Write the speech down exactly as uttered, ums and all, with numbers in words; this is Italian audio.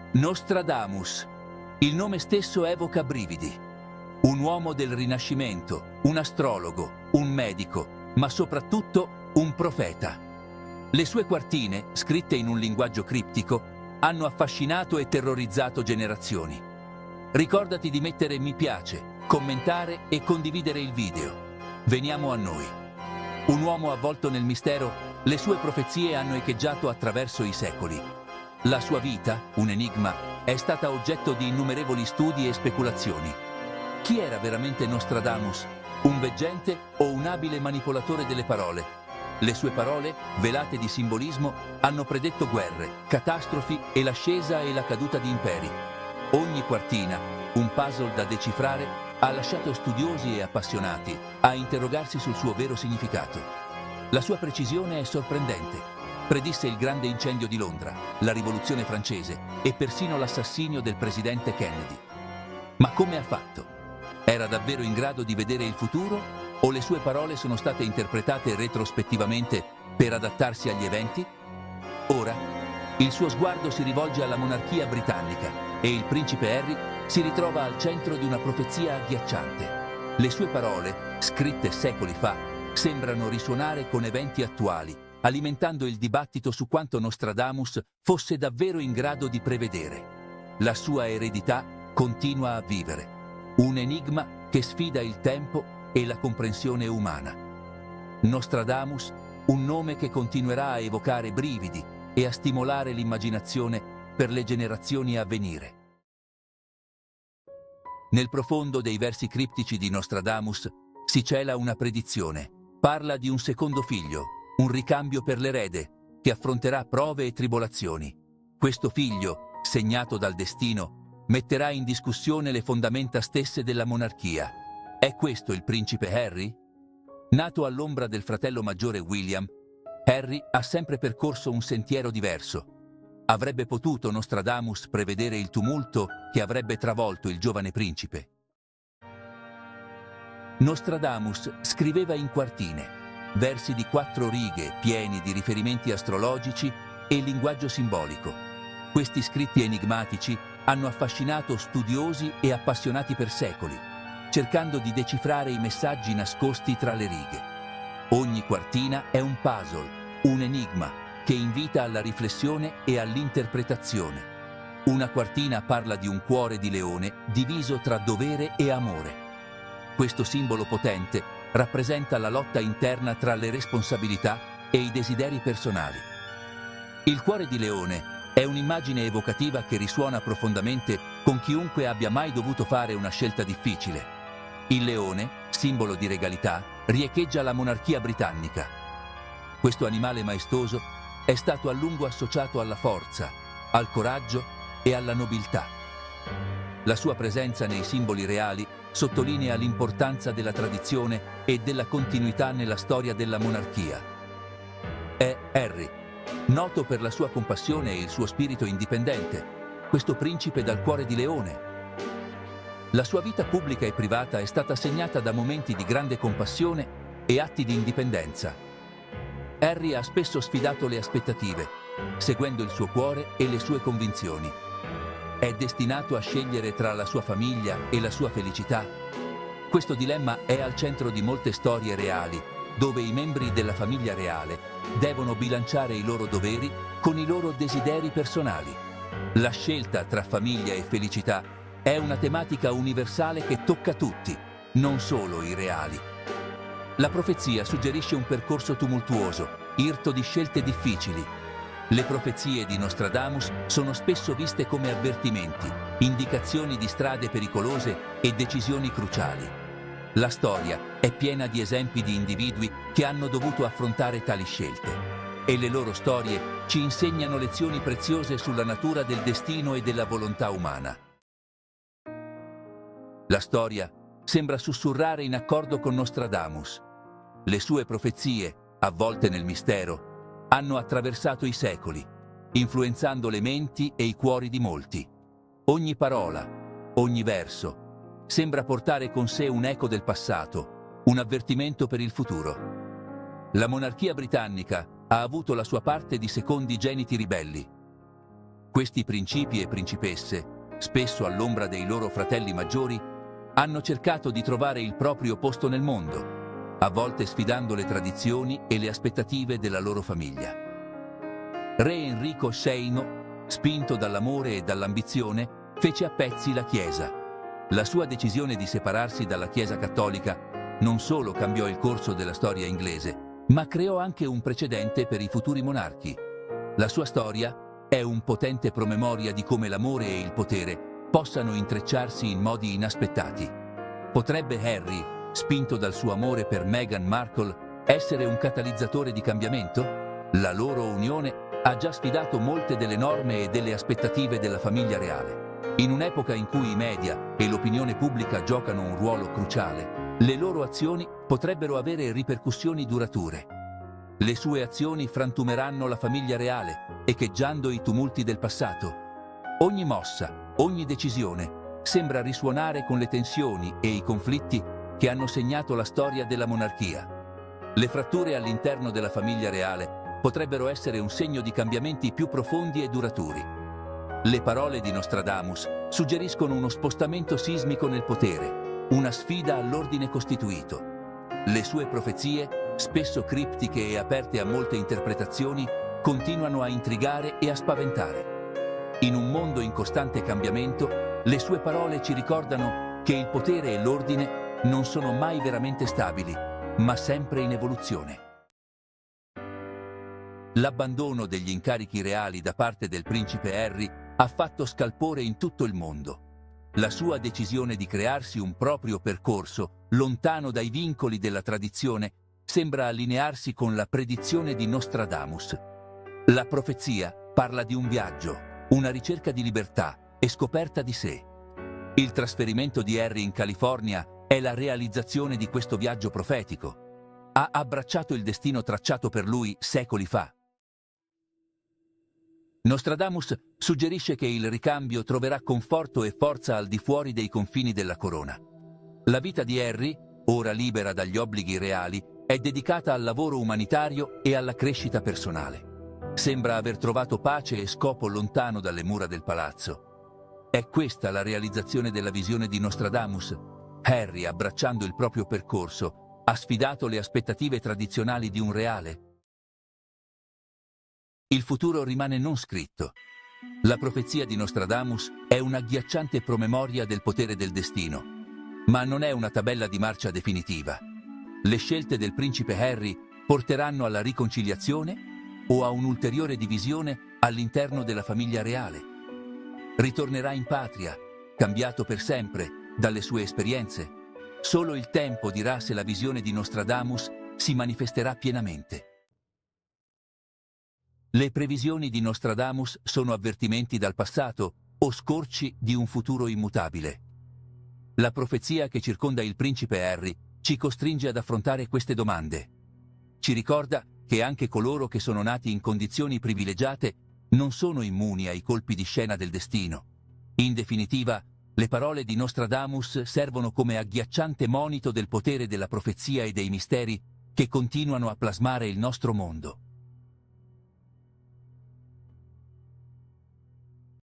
Nostradamus. Il nome stesso evoca brividi. Un uomo del Rinascimento, un astrologo, un medico, ma soprattutto un profeta. Le sue quartine, scritte in un linguaggio criptico, hanno affascinato e terrorizzato generazioni. Ricordati di mettere mi piace, commentare e condividere il video. Veniamo a noi. Un uomo avvolto nel mistero, le sue profezie hanno echeggiato attraverso i secoli. La sua vita, un enigma, è stata oggetto di innumerevoli studi e speculazioni. Chi era veramente Nostradamus? Un veggente o un abile manipolatore delle parole? Le sue parole, velate di simbolismo, hanno predetto guerre, catastrofi e l'ascesa e la caduta di imperi. Ogni quartina, un puzzle da decifrare, ha lasciato studiosi e appassionati a interrogarsi sul suo vero significato. La sua precisione è sorprendente. Predisse il grande incendio di Londra, la rivoluzione francese e persino l'assassinio del presidente Kennedy. Ma come ha fatto? Era davvero in grado di vedere il futuro o le sue parole sono state interpretate retrospettivamente per adattarsi agli eventi? Ora, il suo sguardo si rivolge alla monarchia britannica e il principe Harry si ritrova al centro di una profezia agghiacciante. Le sue parole, scritte secoli fa, sembrano risuonare con eventi attuali, alimentando il dibattito su quanto Nostradamus fosse davvero in grado di prevedere. La sua eredità continua a vivere, un enigma che sfida il tempo e la comprensione umana. Nostradamus, un nome che continuerà a evocare brividi e a stimolare l'immaginazione per le generazioni a venire. Nel profondo dei versi criptici di Nostradamus si cela una predizione. Parla di un secondo figlio, un ricambio per l'erede, che affronterà prove e tribolazioni. Questo figlio, segnato dal destino, metterà in discussione le fondamenta stesse della monarchia. È questo il principe Harry? Nato all'ombra del fratello maggiore William, Harry ha sempre percorso un sentiero diverso. Avrebbe potuto Nostradamus prevedere il tumulto che avrebbe travolto il giovane principe? Nostradamus scriveva in quartine, versi di quattro righe pieni di riferimenti astrologici e linguaggio simbolico. Questi scritti enigmatici hanno affascinato studiosi e appassionati per secoli, cercando di decifrare i messaggi nascosti tra le righe. Ogni quartina è un puzzle, un enigma che invita alla riflessione e all'interpretazione. Una quartina parla di un cuore di leone diviso tra dovere e amore. Questo simbolo potente rappresenta la lotta interna tra le responsabilità e i desideri personali. Il cuore di leone è un'immagine evocativa che risuona profondamente con chiunque abbia mai dovuto fare una scelta difficile. Il leone, simbolo di regalità, riecheggia la monarchia britannica. Questo animale maestoso è stato a lungo associato alla forza, al coraggio e alla nobiltà. La sua presenza nei simboli reali sottolinea l'importanza della tradizione e della continuità nella storia della monarchia. È Harry, noto per la sua compassione e il suo spirito indipendente, questo principe dal cuore di leone. La sua vita pubblica e privata è stata segnata da momenti di grande compassione e atti di indipendenza. Harry ha spesso sfidato le aspettative, seguendo il suo cuore e le sue convinzioni. È destinato a scegliere tra la sua famiglia e la sua felicità. Questo dilemma è al centro di molte storie reali, dove i membri della famiglia reale devono bilanciare i loro doveri con i loro desideri personali. La scelta tra famiglia e felicità è una tematica universale che tocca tutti, non solo i reali. La profezia suggerisce un percorso tumultuoso, irto di scelte difficili. Le profezie di Nostradamus sono spesso viste come avvertimenti, indicazioni di strade pericolose e decisioni cruciali. La storia è piena di esempi di individui che hanno dovuto affrontare tali scelte, e le loro storie ci insegnano lezioni preziose sulla natura del destino e della volontà umana. La storia sembra sussurrare in accordo con Nostradamus. Le sue profezie, avvolte nel mistero, hanno attraversato i secoli, influenzando le menti e i cuori di molti. Ogni parola, ogni verso, sembra portare con sé un eco del passato, un avvertimento per il futuro. La monarchia britannica ha avuto la sua parte di secondigeniti ribelli. Questi principi e principesse, spesso all'ombra dei loro fratelli maggiori, hanno cercato di trovare il proprio posto nel mondo, a volte sfidando le tradizioni e le aspettative della loro famiglia. Re Enrico settimo, spinto dall'amore e dall'ambizione, fece a pezzi la Chiesa. La sua decisione di separarsi dalla Chiesa cattolica non solo cambiò il corso della storia inglese, ma creò anche un precedente per i futuri monarchi. La sua storia è un potente promemoria di come l'amore e il potere possano intrecciarsi in modi inaspettati. Potrebbe Harry, spinto dal suo amore per Meghan Markle, essere un catalizzatore di cambiamento? La loro unione ha già sfidato molte delle norme e delle aspettative della famiglia reale. In un'epoca in cui i media e l'opinione pubblica giocano un ruolo cruciale, le loro azioni potrebbero avere ripercussioni durature. Le sue azioni frantumeranno la famiglia reale, echeggiando i tumulti del passato. Ogni mossa, ogni decisione sembra risuonare con le tensioni e i conflitti che hanno segnato la storia della monarchia. Le fratture all'interno della famiglia reale potrebbero essere un segno di cambiamenti più profondi e duraturi. Le parole di Nostradamus suggeriscono uno spostamento sismico nel potere, una sfida all'ordine costituito. Le sue profezie, spesso criptiche e aperte a molte interpretazioni, continuano a intrigare e a spaventare. In un mondo in costante cambiamento, le sue parole ci ricordano che il potere e l'ordine non sono mai veramente stabili, ma sempre in evoluzione. L'abbandono degli incarichi reali da parte del principe Harry ha fatto scalpore in tutto il mondo. La sua decisione di crearsi un proprio percorso, lontano dai vincoli della tradizione, sembra allinearsi con la predizione di Nostradamus. La profezia parla di un viaggio, una ricerca di libertà e scoperta di sé. Il trasferimento di Harry in California è la realizzazione di questo viaggio profetico. Ha abbracciato il destino tracciato per lui secoli fa. Nostradamus suggerisce che il ricambio troverà conforto e forza al di fuori dei confini della corona. La vita di Harry, ora libera dagli obblighi reali, è dedicata al lavoro umanitario e alla crescita personale. Sembra aver trovato pace e scopo lontano dalle mura del palazzo. È questa la realizzazione della visione di Nostradamus. Harry, abbracciando il proprio percorso, ha sfidato le aspettative tradizionali di un reale. Il futuro rimane non scritto. La profezia di Nostradamus è un'agghiacciante promemoria del potere del destino, ma non è una tabella di marcia definitiva. Le scelte del principe Harry porteranno alla riconciliazione o a un'ulteriore divisione all'interno della famiglia reale. Ritornerà in patria, cambiato per sempre dalle sue esperienze. Solo il tempo dirà se la visione di Nostradamus si manifesterà pienamente. Le previsioni di Nostradamus sono avvertimenti dal passato o scorci di un futuro immutabile. La profezia che circonda il principe Harry ci costringe ad affrontare queste domande. Ci ricorda che anche coloro che sono nati in condizioni privilegiate non sono immuni ai colpi di scena del destino. In definitiva, le parole di Nostradamus servono come agghiacciante monito del potere della profezia e dei misteri che continuano a plasmare il nostro mondo.